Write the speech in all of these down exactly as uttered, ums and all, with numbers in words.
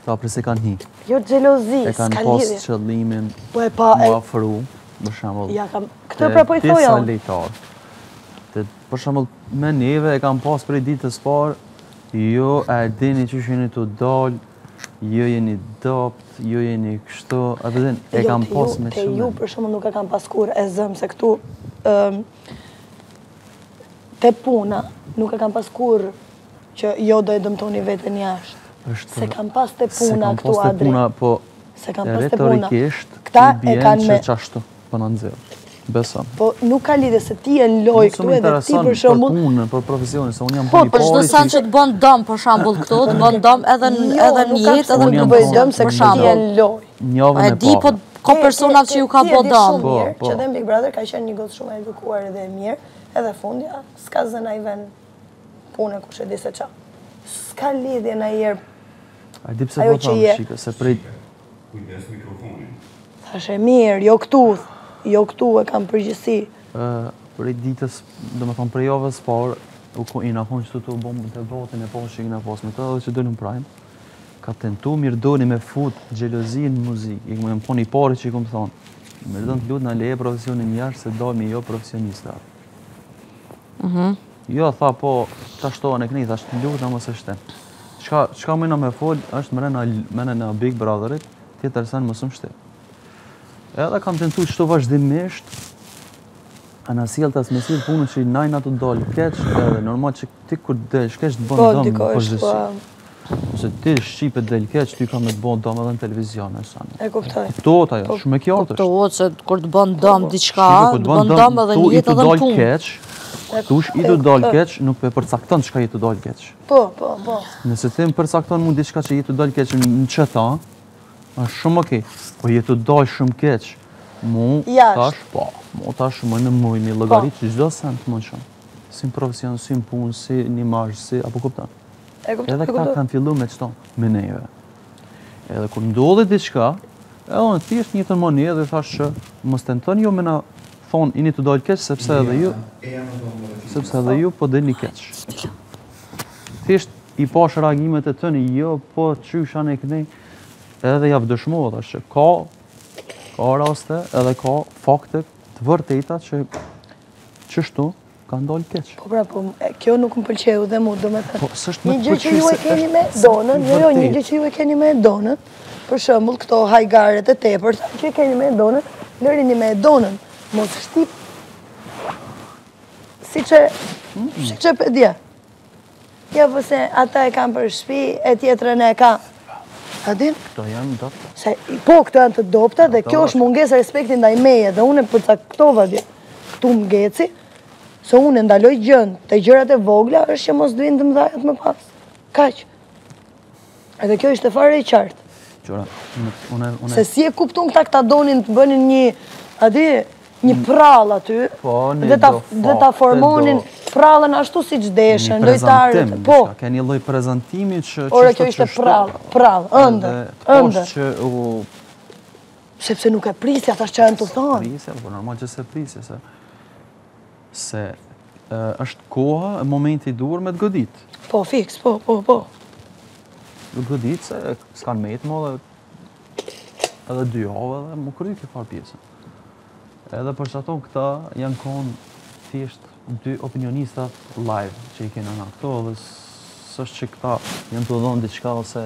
Tha për se kanë hi. Jo xhelozi, E kanë pas qëllimin mu afru, për shembull. Ja kam, këtë pra po i thoja. Disa lejtar. Për shembull, me neve e kam pas prej ditës parë, jo e dini që jeni të dalë, jo jeni dopt, jo jeni kështu, e përden, e kam pas me qëllim. Te ju, për shembull, nuk e kam pas kur e zëm, se këtu, te puna, nuk e kam pas kur që jo do e dëmtoni vetën jashtë. Se kam pas të puna këtu, Adri. Se kam pas të puna. Retorikisht, i bjen që qashtu për në nëzirë. Besëm. Po nuk ka lidhe se ti e loj këtu edhe ti për shembull. Për punën, për profesionin, se unë jam po, për çdo sen që të bën dëm për shembull këtu, të bën dëm edhe në jetë, edhe në bëj dëm se ti e loj. Njavën e parë. E di, po ka personat që ju ka bë dëm. Që edhe Big Brother ka qenë një gotë shumë e edukuar edhe e mirë, edhe fundja, s'ka zënë ai vend punë kush e di se ç'a. S'ka lidhje na herë. A di pse po them shikë, se prej kujdes mikrofonin. Thash e mirë, jo këtu, jo këtu e kam përgjithësi. Ë, prej ditës, domethënë prej javës parë, u ina kon që të bombën të votin e poshtë që kena pas me të, edhe që dolën prime. Ka tentu mirë doni me fut xhelozin në muzikë. I më poni parë që i kom thonë. Më don të lut na leje profesionin jashtë se dojmë jo profesionista. Mhm. Jo, tha po, ta shtohen e këni, tha shtë lutë, mos e shtem. Qka, qka mëjna me fol, është mene në Big Brotherit, tjetër sen mos më shtem. Edhe kam tentu qëto vazhdimisht, a në sjell të asmesil punën që i najna të dollë keq, edhe normal që ti kur del, shkesh të bënë dëmë në përgjësi. Se ti shqipe del keq, ty ka me të bënë dëmë edhe në televizion, e sanë. E kuptoj. Kuptohet ajo, shumë e kjartë është. Kuptohet se kur të bënë dëmë diçka, të bënë dëmë edhe një jetë edhe në punë. Tush i të dollë keq, nuk pe përcakton çka i të dollë keq. Po, po, po. Nëse ti më përcakton mu diçka që i të dollë keq në që tha, është shumë okej. Po i të dollë shumë keq, mu tash, po, mu tash më në muj një llogarit që çdo sen të mund shumë. Si në profesion, si në punë, si një imazh, si apo kupton. Edhe këta kanë fillu me çto, me neve. Edhe kur ndodhi diçka, edhe unë thjesht një të mëni edhe thash që mos tentoni ju me na thonë, ini të dojnë keq, sepse edhe ju, sepse edhe ju po dilni keq. Thjesht i pash reagimet e tëni, jo, po qysha në kënej, edhe javë dëshmohet, është që ka, ka raste, edhe ka fakte të vërteta që qështu ka ndollë keq. Po pra, po, kjo nuk më pëlqeu dhe mu, do me thënë. Po, s'është me një gjë që ju e keni me donën, jo, jo, një gjë që ju e keni me donën, për shembull këto hajgaret e tepër, që e keni me donën, lërini me donën. Mos shtip, si që, si që për dje. Ja, përse ata e kam për shpi, e tjetërën e ka. A din? Këto janë dopta. Po, këto janë të dopta, dhe kjo është munges respektin ndaj meje, dhe unë e përca këtova dje, këtu më geci, se unë e ndaloj gjënd, të gjërat e vogla, është që mos duhin të mdhajat më pas. Kaq. Edhe kjo ishte fare i qartë. Qora, une... Se si e kuptun këta këta donin të bënin një, a di, një prall aty, dhe ta formonin prallën ashtu si që deshen, lojtarët. Një prezentim, ka një loj prezentimi që... Ore, kjo ishte prall, prall, ëndër, ëndër. Sepse nuk e prisja, ta që janë të thonë. Prisja, po normal që se prisja, se... Se është koha, e momenti dur me të godit. Po, fix, po, po, po. Të godit, se s'kanë mejtë më dhe... Edhe dy javë dhe më kry kjo farë pjesën. Edhe për që ato këta janë konë thjesht dy opinionistat live që i kena nga këto, dhe sështë që këta janë të dhonë diqka ose...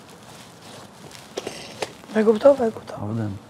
Me kuptove, e kuptove. A vëdem.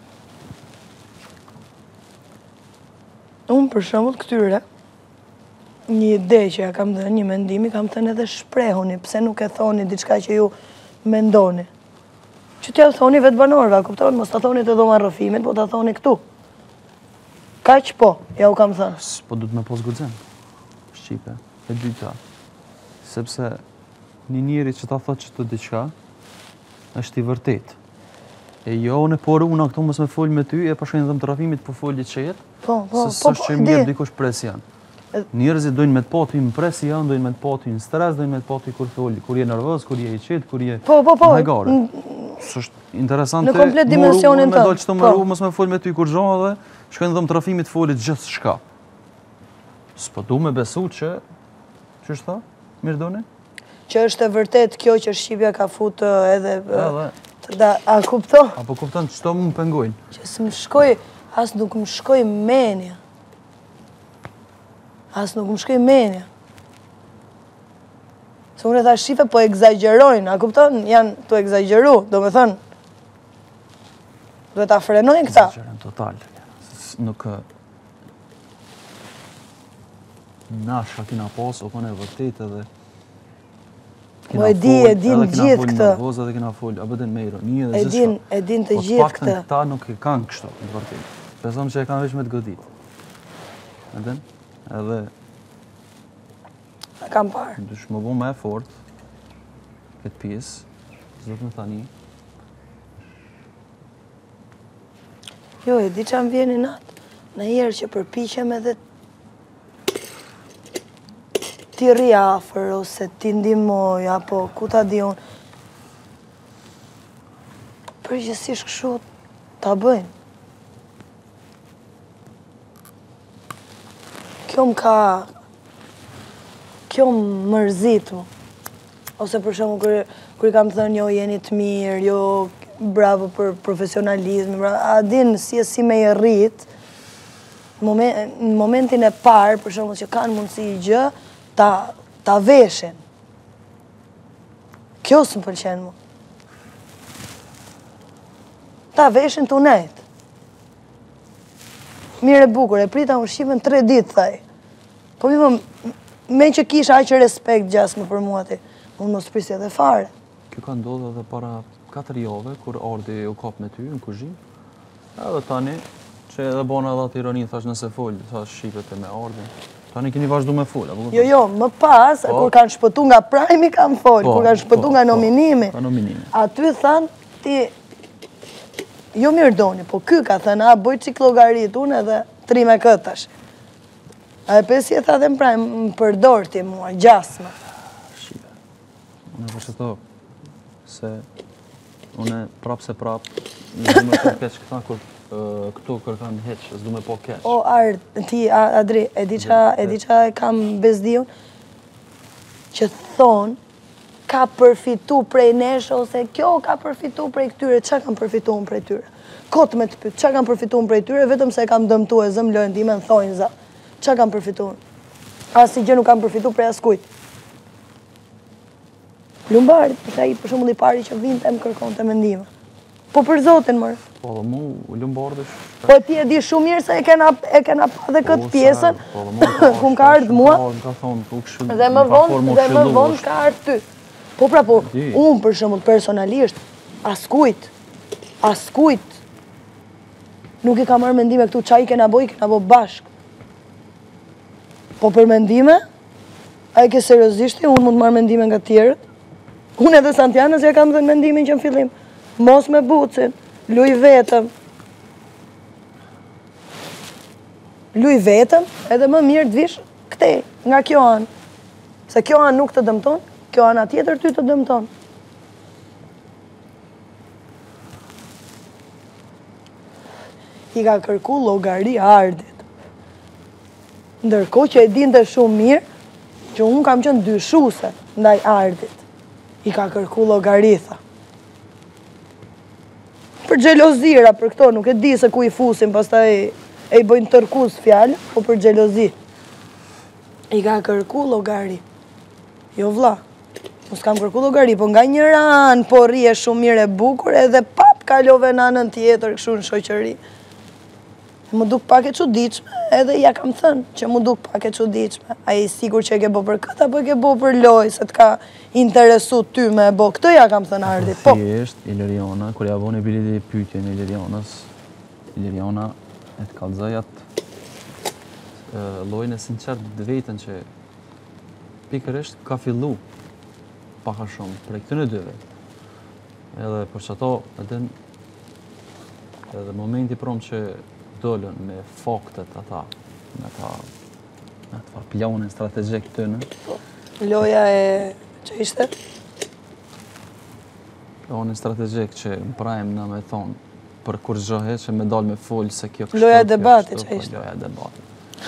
Unë për shembull këtyre, një ide që ja kam dhe një mendimi, kam thënë edhe shprehoni, pse nuk e thoni diçka që ju mendoni. Që t'ja thoni vetë banorëve, kuptove, mos t'a thoni të dhoma rrëfimit, po t'a thoni këtu. Kaq po, ja u kam thënë. Po du të me pos guxim, Shqipe, e dyta. Sepse një njeri që ta thot që të diqka, është i vërtet. E jo, në porë unë këto mos me folj me ty, e përshojnë dhe më të rafimit për folj i qetë, po, po, se sështë që mirë dikush presion. Njerëzit dojnë me të poti në presion, dojnë me të poti në stres, dojnë me të poti kur folj, kur je nervöz, kur je i qetë, kur je hajgare. Sështë interesante, në komplet dimensionin të. Me dojnë që të mëru, mos me folj me ty kur gjohë dhe, shkojnë dhe më të rafimit folit gjithë shka. S'po du me besu që, që është tha, mirë doni? Që është e vërtet kjo që Shqipja ka futë edhe Da, a kupton? Apo kupton çto më pengojnë? Që s'më shkoj, as nuk më shkoj menja. As nuk më shkoj menja. Se unë e tha shife po egzagjerojnë, a kupton? Janë të egzagjeru, do me thënë. Duhet ta frenojnë këta. Egzagjerojnë total. Nuk... Na shka kina pas, o kone e vërtet edhe... Po e di, e din gjithë këtë. Edhe kina fol edhe kina fol, a bëdin me ironi dhe E din, e din të gjithë këtë. Po të paktën këta nuk e kanë kështu, në vërtet. Besom që e kanë veç me të godit. Edhe? Edhe... A kam parë. Dush më bu me e fort, këtë pjesë, zot më tani. Jo, e di që më vjeni natë. Në herë që përpiqem edhe ti rri afër, ose ti ndihmoj, apo ku ta di unë. Përgjithsisht kështu ta bëjnë. Kjo më ka... Kjo më mërzit mu. Ose për shumë kër, kër i kam thënë jo jeni të mirë, jo bravo për profesionalizm, a din si e si me i rrit, në momentin e parë, për shumë që kanë mundësi i gjë, ta, ta veshin. Kjo së më pëlqenë mu. Ta veshin të unajt. Mire bukur, e prita më shqipen tre ditë, thaj. Po mi më... Me që kisha aqë respekt gjasë më për mua ti, unë mos prisja dhe fare. Kjo ka ndodhë edhe para katër jave, kur Ardi u kap me ty në kuzhinë. Edhe tani, që edhe bona edhe atë ironi, thash nëse folë, thash shqipet e me Ardi. Tani keni vazhdu me folë. Jo, jo, më pas, kur kanë shpëtu nga prajmi kam folë, kur kanë shpëtu nga nominimi. Ka nominimi. Aty thënë, ti, jo mirë doni, po ky ka thënë, a boj qik logarit, unë edhe tri me këtash. A e pesi e tha dhe më praj, më përdor ti mua, gjasme. Shqipe. Unë e përshëto se unë prapë se prapë, në du me po keq këta kur këtu kërkan heq, s'du me po keq. O, Ardë, ti, Adri, e di qa e kam bezdiun, që thonë, ka përfitu prej nesh, ose kjo ka përfitu prej këtyre, qa kam përfitu unë prej tyre? Kotë me të pytë, qa kam përfitu unë prej tyre, vetëm se kam dëmtu e zëmë lojnë time në thojnë za. Qa kam përfitu unë? Asi gjë nuk kam përfitu prej askujt. Lumbarit, përta i për shumë i pari që vinte e më kërkon të mendime. Po për zotin, mërë. Po dhe mu, Lumbarit është... Po ti e di shumë mirë se e kena pa dhe këtë pjesën, ku më ka ardhë mua, dhe më vonë ka ardhë ty. Po pra po, unë për shumë personalisht, askujt, askujt, nuk i ka marrë mendime këtu, qa i kena bo, i kena bo bashkë. Po për mendime, a e ke seriosishti, unë mund marrë mendime nga tjerët. Unë edhe Santianës ja kam dhe mendimin që në fillim. Mos me bucin, luj vetëm. Luj vetëm, edhe më mirë të vish këtej, nga kjo anë. Se kjo anë nuk të dëmton, kjo anë atjetër ty të dëmton. I ka kërku llogari Ardit. Ndërko që e dinte shumë mirë, që unë kam qenë dyshuse ndaj Ardit. I ka kërku llogaritha. Për xhelozira, për këto, nuk e di se ku i fusin, pastaj e i bëjnë tërkus fjallë, po për xhelozi. I ka kërku llogari. Jo vlla, mos kam kërku llogari, po nga një ranë, po rrie shumë mirë e bukur, edhe pap kalove në anën tjetër, kështu në shoqëri. Më duk pak e çuditshme, edhe ja kam thënë që më duk pak e çuditshme. A i sigur që e ke bo për këtë, apo e ke bo për loj, se të ka interesu ty me e bo. Këtë ja kam thënë Ardit, po. Thjesht, Ileriana, kur ja vone bilidi e pyetje në Ilerianës, Ileriana e të kalzaj atë lojnë e sinqert dhe vetën që pikërisht ka fillu paka shumë prej këtë në dyve. Edhe për që ato, edhe momenti prom që dollën me faktet ata, me ta, me ta planin strategjik të në. Loja e që ishte? Planin strategjik që më prajmë në me thonë, për kur zhohe që me dalë me folë se kjo kështu. Loja e debati që ishte? Loja e debati.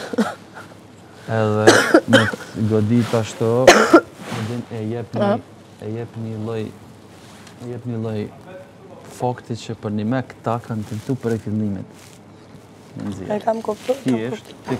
Edhe me godit ashtu, e jep një, e jep një loj, e jep një loj fakti që për një me këta kanë tentu për e fillimit. E kam kuptu. Thjesht, ti